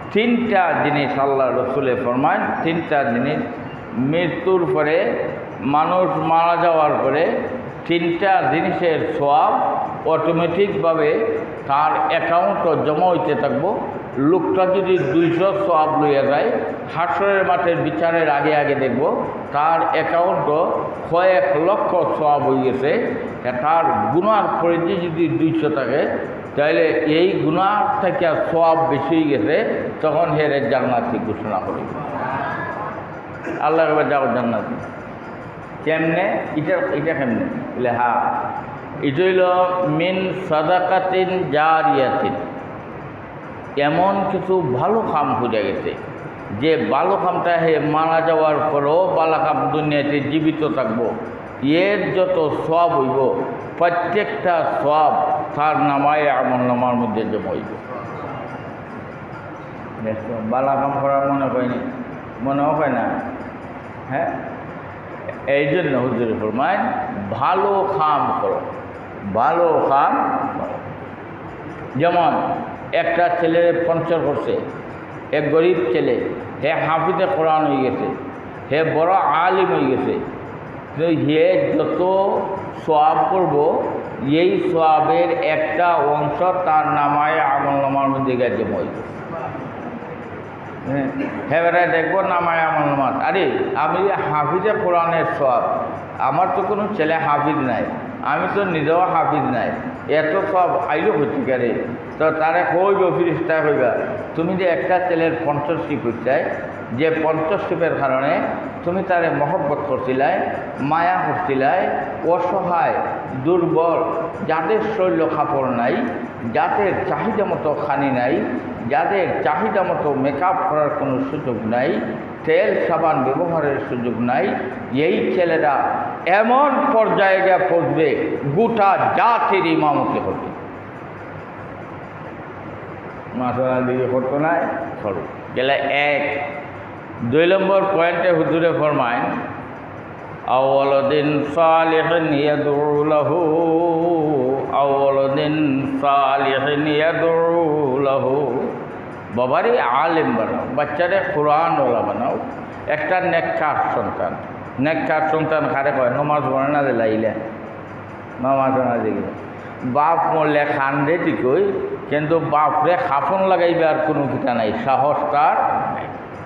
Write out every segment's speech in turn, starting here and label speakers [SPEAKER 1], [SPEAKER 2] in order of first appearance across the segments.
[SPEAKER 1] তিনটা জিনিস আল্লাহ রসুলে ফরমান, তিনটা জিনিস মৃত্যুর পরে, মানুষ মারা যাওয়ার পরে তিনটা জিনিসের সওয়াব অটোমেটিকভাবে তার অ্যাকাউন্টও জমা হইতে থাকবো। লোকটা যদি 200 সওয়াব লইয়া যায়, হাসরের মাঠের বিচারের আগে আগে দেখব তার অ্যাকাউন্টও কয়েক লক্ষ সওয়াব হয়ে গেছে। তার গুনার পরিধি যদি 200 থাকে, তাহলে এই গুনার থেকে সওয়াব বেশি হয়ে গেছে, তখন হেরে জান্নাতি ঘোষণা করি। আল্লাহ এবার যাও জান্নাতি। কেমনে? এটা কেমনে? বলে হ্যাঁ, এটা হইল মিন সাদাকাতিন জারিয়াতিন, এমন কিছু ভালো কাম হয়ে গেছে যে ভালো কামটা হে মারা যাওয়ার পরেও ভালো কাম দুনিয়াতে জীবিত থাকবো, এর যত সওয়াব হইব প্রত্যেকটা সওয়াব তার নামায় আমল নামার মধ্যে জমা হইব। ভালো কাম করার মনে হয়নি, মনেও হয় না। হ্যাঁ, এই জন্য হুজুর ফরমায় ভালো কাম করো, ভালো কাম করো। যেমন একটা ছেলে পঞ্চর করছে, এক গরিব ছেলে, হে হাফিজে কোরআন হয়ে গেছে, হে বড় আলিম হয়ে গেছে, হে যত সওয়াব করব এই সওয়াবের একটা অংশ তার নামায় আমল নামার মধ্যে গেছে হইব। হ্যাঁ বেটা দেখবো নামায় আমল নামাজ, আরে আমি হাফিজে কোরআনের সওয়াব, আমার তো কোনো ছেলে হাফিজ নাই, আমি তো নিজেও হাফিজ নাই, এত সব আইলো হচ্ছে গেলে তো তারে কইব ফিরিস্তা হইবা, তুমি যে একটা ছেলের স্পন্সরশিপ হচ্ছাই, যে স্পন্সরশিপের কারণে তুমি তারে মহব্বত করছিলাই, মায়া করছিলাই, অসহায় দুর্বল, যাদের শৈল কাপড় নাই, যাদের চাহিদা মতো খানি নাই, যাদের চাহিদা মতো মেকআপ করার কোনো সুযোগ নাই, তেল সাবান ব্যবহারের সুযোগ নাই, এই ছেলেরা এমন পর্যায়ে পৌঁছবে গোটা জাতির ইমামতি করবে। মাসালা দিকে করতো নাই সরু গেলে। 1 2 নম্বর পয়েন্টে হুজুরে ফরমায় আউয়ালুদ্দিন সালিহিন ইয়াদউ লাহু, আউয়ালুদ্দিন সালিহিন ইয়াদউ লাহু। বাবারে আলেম বানাও, বাচ্চারে কোরআনওয়ালা বানাও, একটা নেককার সন্তান। নেককার সন্তান কারে কয়? নমাজ পড়ে না লাইলে নমাজ না দিকে বাপ মরলে খান্দে ঠিকই, কিন্তু বাপরে খাফন লাগাইবে আর কোনো কিটা নাই, সাহস তার নাই।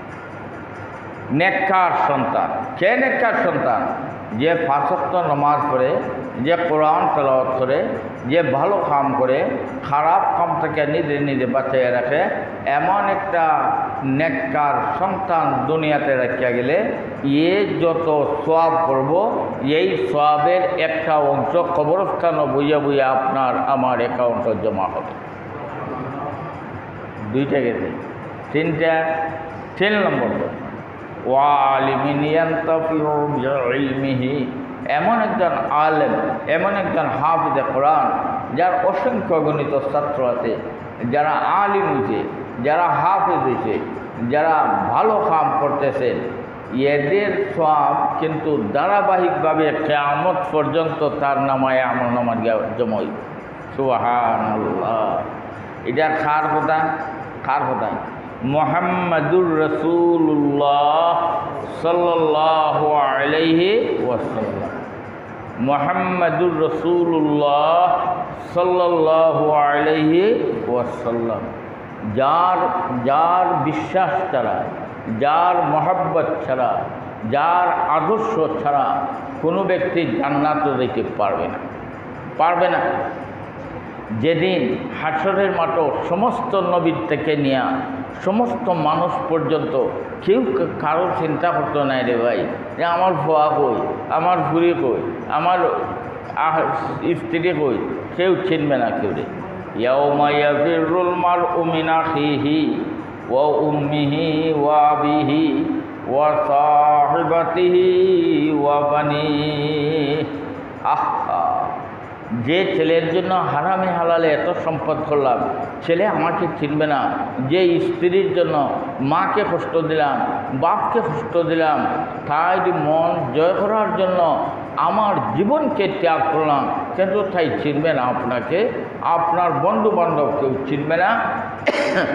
[SPEAKER 1] নেককার সন্তান কে? নেককার সন্তান যে 5 ওয়াক্ত নামাজ পড়ে, যে কোরআন তেলাওয়াত করে, যে ভালো কাম করে, খারাপ কাম থেকে নিজে নিজে বাঁচিয়ে রাখে, এমন একটা নেককার সন্তান দুনিয়াতে রাখিয়া গেলে এ যত সওয়াব করব, এই সওয়াবের একটা অংশ কবরস্থানও বইয়া বইয়া আপনার আমার অ্যাকাউন্টে জমা হবে। 2টা গেছে, 3টা। 3 নম্বর ওয়ালিমিন ইয়ানতাফিউ বিইলমিহি, এমন একজন আলেম, এমন একজন হাফিজে কোরআন যার অসংখ্য গণিত ছাত্র আছে, যারা আলিম হয়েছে, যারা হাফিজ হয়েছে, যারা ভালো কাম করতেছে, এদের সওয়াব কিন্তু ধারাবাহিকভাবে কিয়ামত পর্যন্ত তার নামায় আমল নামার জমা হইবে। সুবহানাল্লাহ। এটা কার কথা? কার কথা? মুহাম্মাদুর রাসূলুল্লাহ সাল্লাল্লাহু আলাইহি ওয়াসাল্লাম। মুহাম্মাদুর রাসূলুল্লাহ সাল্লাল্লাহু আলাইহি ওয়াসাল্লাম। যার বিশ্বাস ছাড়া, যার মহব্বত ছাড়া, যার আদর্শ ছাড়া কোনো ব্যক্তি জান্নাতে যেতে পারবে না, পারবে না। যেদিন হাসরের মাঠ সমস্ত নবীর থেকে নিয়ে সমস্ত মানুষ পর্যন্ত কেউ কারো চিন্তা করতো নাই রে ভাই, যে আমার ভুয়া কই, আমার ভুরি কই, আমার স্ত্রী কই, কেউ চিনবে না কেউ রে। ইয়াউমা ইয়াফিরুল মারউ মিন আখিহি ওয়া উম্মিহি ওয়া আবিহি ওয়া সাহিবাতিহি ওয়া বানিহি। আহা, যে ছেলের জন্য হারামে হালালে এত সম্পদ করলাম, ছেলে আমাকে চিনবে না। যে স্ত্রীর জন্য মাকে কষ্ট দিলাম, বাপকে কষ্ট দিলাম, তাই মন জয় করার জন্য আমার জীবনকে ত্যাগ করলাম, কিন্তু তাই চিনবে না আপনাকে, আপনার বন্ধু বান্ধব কেউ চিনবে না।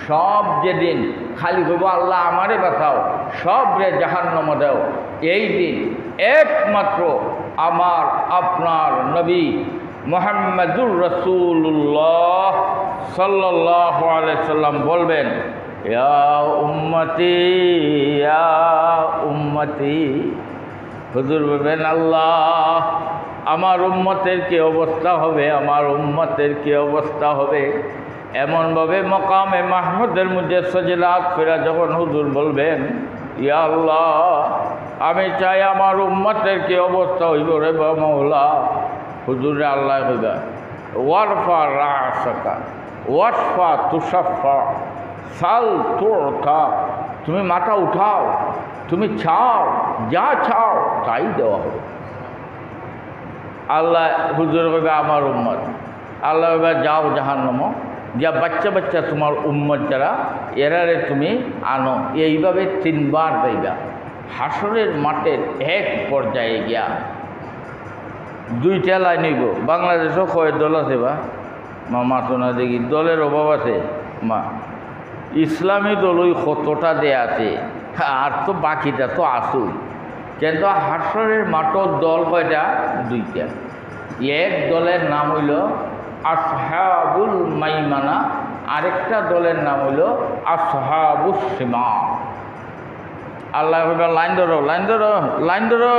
[SPEAKER 1] সব যেদিন খালি হইব আল্লাহ আমারে বাঁচাও, সব রে জাহান্নামে দাও, এই দিন একমাত্র আমার আপনার নবী মুহাম্মাদুর রাসূলুল্লাহ সাল্লাল্লাহু আলাইহি সাল্লাম বলবেন, ইয়া উম্মতি ইয়া উম্মতি। হুজুর বলবেন, আল্লাহ আমার উম্মতের কি অবস্থা হবে, আমার উম্মতের কি অবস্থা হবে। এমনভাবে মকামে মাহমুদের মধ্যে সজদাত ফেরা যখন হুজুর বলবেন, ইয়া আল্লাহ আমি চাই আমার উম্মতের কি অবস্থা হইব রে মাওলা। হুজুরে আল্লাহ কইবা, ওয়ারফা রাসাকা ওয়াসফা তুসাফা সাল তুরতা। তুমি মাথা উঠাও, তুমি চাও, যা চাও তাই দেওয়া হবে। আল্লাহ হুজুর কইবা আমার উম্মত, আল্লাহ কইবা যাও জাহান্নাম, যা বাচ্চা বাচ্চা তোমার উম্মত যারা এরারে তুমি আনো। এইভাবে 3 বার যাইবা। হাসরের মাঠের এক পর্যায়ে গিয়া 2টা লাইন হইব। বাংলাদেশও কয় দল আছে বা মা তো না দেখি দলের অভাব আছে মা। ইসলামী দল ওই কতটা দেয়া আছে, আর তো বাকিটা তো আসুই। কিন্তু হাসরের মাঠের দল কয়টা? 2টা। এক দলের নাম হইল আসহাবুল মাইমানা, আরেকটা দলের নাম হইল আসহাবুস শিমাল। আল্লাহ লাইন ধরো, লাইন ধরো, লাইন ধরো।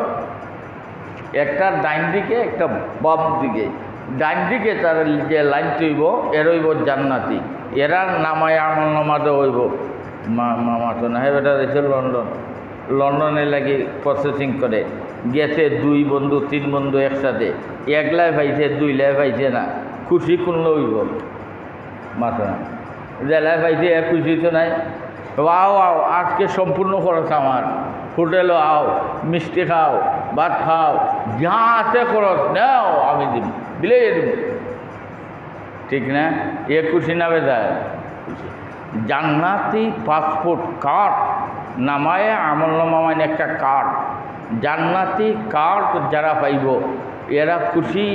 [SPEAKER 1] একটা ডাইন দিকে, একটা বাম দিকে। ডাইন দিকে তার যে লাইন হইব এর হইব জান্নাতি, এরা নামায় আমল নামাতে হইব। মামা তো না, বেটা দিয়েছে লন্ডন, লন্ডনে লাগি প্রসেসিং করে গেছে 2 বন্ধু 3 বন্ধু একসাথে, 1 লাই পাইছে 2 লাই পাইছে না, খুশি করলে হইব মাথা না, যে লাই পাইছে খুশি তো নাই। আও আও আজকে সম্পূর্ণ খরচ আমার, হোটেলও আও, মিষ্টি খাও, ভাত খাও, যা আছে খরচ নাও আমি দিব, দিলে দিব। ঠিক না? খুশি না বেজায় খুশি। জান্নাতি পাসপোর্ট কার্ড নামায় আমল নামা মানে একটা কার্ড, জান্নাতি কার্ড যারা পাইব এরা খুশি।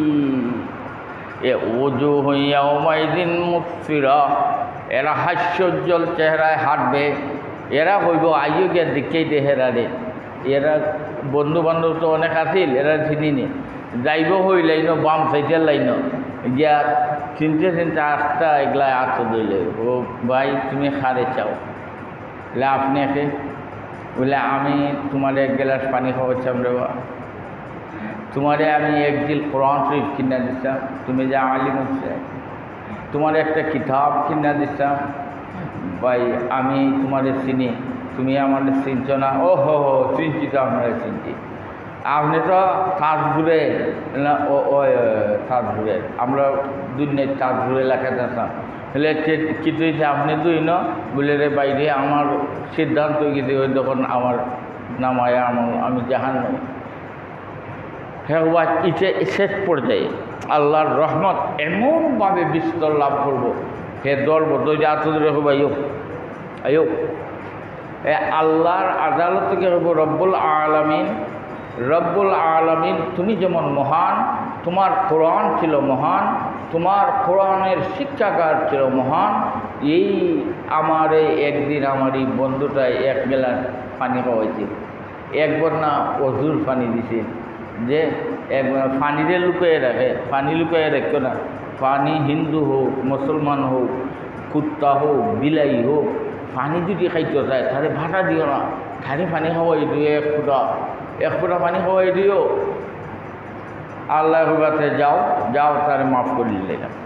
[SPEAKER 1] ওজু হইয়া ওমাইদিন মুসফিরা, এরা হাস্যোজ্জ্বল চেহারায় হাঁটবে। এরা হইব আইও গিয়া দিকেই দেহেরারে। এরা বন্ধু বান্ধব তো অনেক আছিল, এরা চিনি নি। যাইব হই লাইন বাম সাইডের লাইন গিয়া চিনতে চিনতে আস্তা এগুলা আত দিলে, ও ভাই তুমি খারে চাও, বলে আপনি একে, বলে আমি তোমার 1 গ্লাস পানি খাওয়াচ্ছাম রে বা, তোমারে আমি 1 জিল কোরআন শরীফ কিনা দিচ্ছাম, তুমি যে আলিম হচ্ছে, তোমার একটা কিতাব কিনা দিচ্ছাম ভাই, আমি তোমারে চিনি, তুমি আমাদের চিনছ না। ও হো হো চিনছি তো, আপনারা চিনছি। আপনি তো তাজপুরে না, ও তাজপুরে, আমরা দুনিয়ার তাজপুর এলাকাতে আসলাম। বলে কিছু হয়েছে আপনি 2 ন, বলে রে বাইরে আমার সিদ্ধান্ত গেছে ওই যখন আমার নামায় আমি জাহান নই। হ্যাঁ ইচ্ছে শেষ পর্যায়ে আল্লাহর রহমত এমনভাবে বিস্তর লাভ করবো, হে দলব তো যে আতদূরে হবো আইও আইও। আল্লাহর আদালত থেকে হবো রব্বুল আলামিন। রব্বুল আলামিন তুমি যেমন মহান, তোমার কোরআন ছিল মহান, তোমার কোরআনের শিক্ষাকার ছিল মহান। এই আমার একদিন আমার এই বন্ধুটায় 1 গ্লাস পানি খাওয়াইছে, একবার না অজুর পানি দিছে, যে একবার পানিতে লুকিয়ে রাখে, পানি লুকিয়ে রাখো না। পানি হিন্দু হোক, মুসলমান হোক, কুত্তা হোক, বিলাই হোক, পানি যদি খাইতে চায় তাহলে ভাটা দিও না, তাহলে পানি খাওয়াই দিও, 1 ফুটা পানি খাওয়াই দিও। আল্লাহ কাছে যাও যাও, তার মাফ করে দিলে না।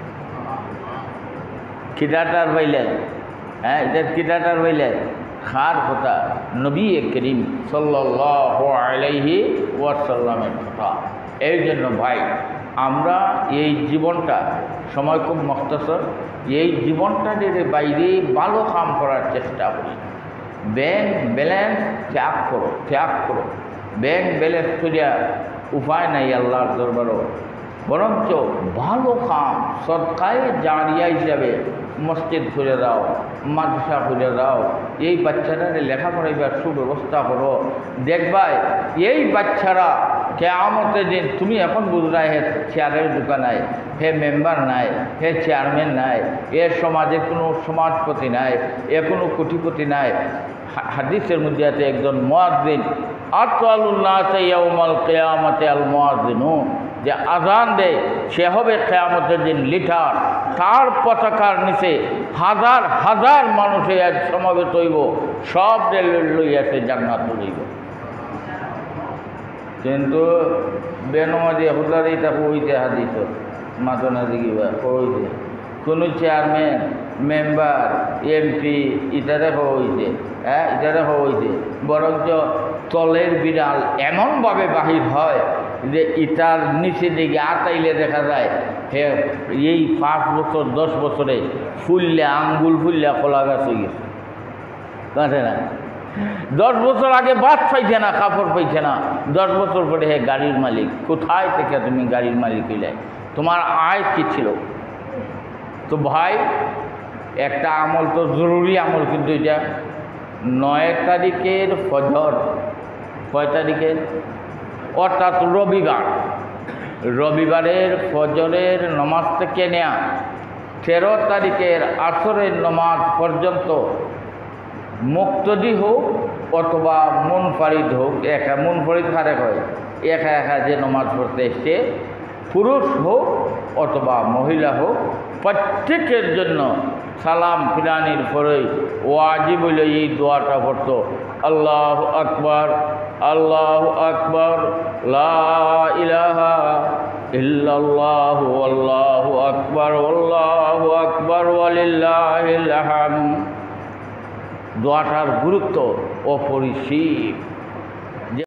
[SPEAKER 1] খিদাটার পাইলেন, হ্যাঁ এটা খিদাটার পাইলেন খার কথা নবী করিম সাল্লাল্লাহু আলাইহি ওয়াসাল্লামের কথা। এই জন্য ভাই আমরা এই জীবনটা, সময় খুব মখতসর, এই জীবনটা যদি বাইরে ভালো কাম করার চেষ্টা করি। ব্যাংক ব্যালেন্স ত্যাগ করো, ত্যাগ করো। ব্যাংক ব্যালেন্স করিয়া উপায় নাই আল্লাহর দরবারও, বরঞ্চ ভালো কাম সদকায়ে জারিয়া হিসাবে মসজিদ খুলে দাও, মাদ্রাসা খুলে দাও, এই বাচ্চারা লেখাপড়াইবার সুব্যবস্থা করো। দেখবাই এই বাচ্চারা কেয়ামতের দিন তুমি এখন বুঝরা হে চেয়ারের দোকান নাই, হে মেম্বার নাই, হে চেয়ারম্যান নাই, এ সমাজের কোনো সমাজপতি নাই, এ কোনো কোটিপতি নাই। হাদিসের মধ্যে আছে একজন মুয়াজ্জিন আতওয়ালুন্নাস ইয়াউমাল কিয়ামাতি আল মুয়াজ্জিনুন, যে আজান দেয় সে হবে কিয়ামতের দিন লিডার। তার পতাকার নিচে হাজার হাজার মানুষে আজ সমাবেত হইব, সব লইয়া সে জান্নাত লইব। কিন্তু বেনমাজি হুদারি তাকে হইতে হাদিস মাতনা দিবা হইতে কোনো চেয়ারম্যান মেম্বার এমপি ইটারে হইছে, হ্যাঁ ইটারে হইছে, বরঞ্চ তলের বিড়াল এমনভাবে বাহির হয় যে ইটার নিচে দিকে আতাইলে দেখা যায় হে এই 5 বছর 10 বছরে ফুললে আঙ্গুল ফুললে কলা গাছ হয়ে গেছে, কাঁচে না। 10 বছর আগে বাদ পাইছে না, কাপড় পাইছে না, 10 বছর পরে হে গাড়ির মালিক। কোথায় থেকে তুমি গাড়ির মালিক হইলে? তোমার আয় কী ছিল? তো ভাই একটা আমল তো জরুরি আমল, কিন্তু এটা 9 তারিখের ফজর, কয় তারিখের? অর্থাৎ রবিবার, রবিবারের ফজরের নমাজ থেকে নেয়া 13 তারিখের আসরের নমাজ পর্যন্ত মুক্তদি হোক অথবা মুনফারিদ হোক, একা মুনফারিদ কারে হয়, একা একা যে নমাজ পড়তে এসছে, পুরুষ হোক অথবা মহিলা হোক, প্রত্যেকের জন্য সালাম ফিরানির পরেই ওয়াজিব হইল এই দোয়াটা পড়তো, আল্লাহু আকবার, আল্লাহু আকবার, লা ইলাহা ইল্লাল্লাহু আল্লাহু আকবার, আল্লাহু আকবার, ওয়ালিল্লাহিল হামদ। দোয়াটার গুরুত্ব অপরিসীম।